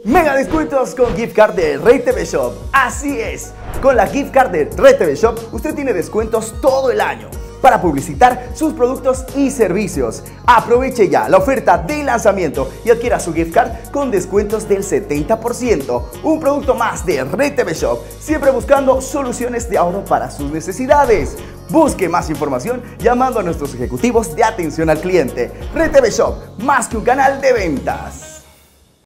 Mega descuentos con gift card de Rey TV Shop. Así es, con la gift card de Rey TV Shop usted tiene descuentos todo el año para publicitar sus productos y servicios. Aproveche ya la oferta de lanzamiento y adquiera su gift card con descuentos del 70%. Un producto más de Rey TV Shop, siempre buscando soluciones de ahorro para sus necesidades. Busque más información llamando a nuestros ejecutivos de atención al cliente. Rey TV Shop, más que un canal de ventas.